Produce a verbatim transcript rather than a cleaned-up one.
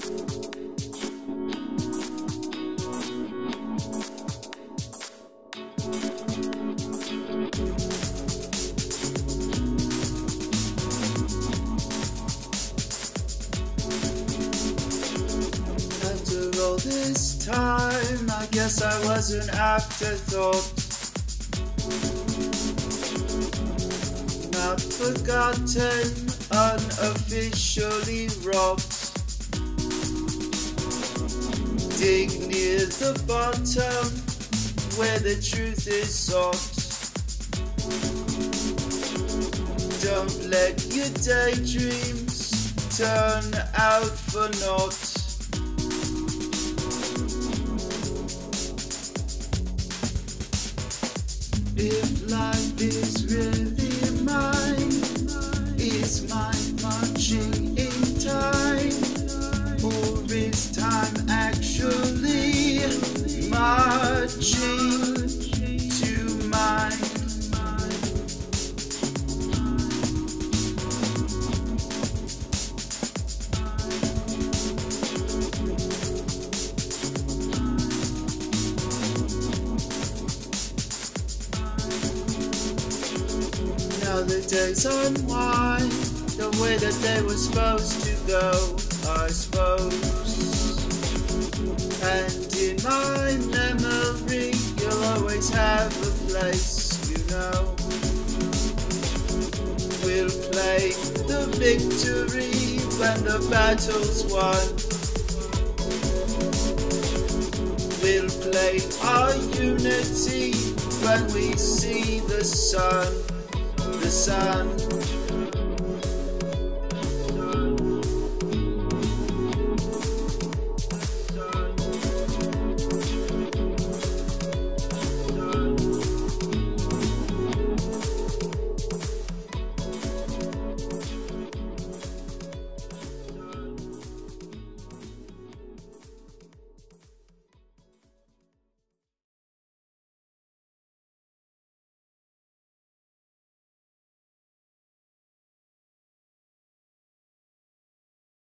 After all this time, I guess I was an afterthought. Not forgotten, unofficially wrought. Dig near the bottom, where the truth is sought. Don't let your daydreams turn out for naught. If life is really mine, is mine marching in time? Or is time actually marching to mine? Now the days unwind the way that they were supposed to go, I suppose. And in my memory, you'll always have a place, you know. We'll play the victory when the battle's won. We'll play our unity when we see the sun. The sun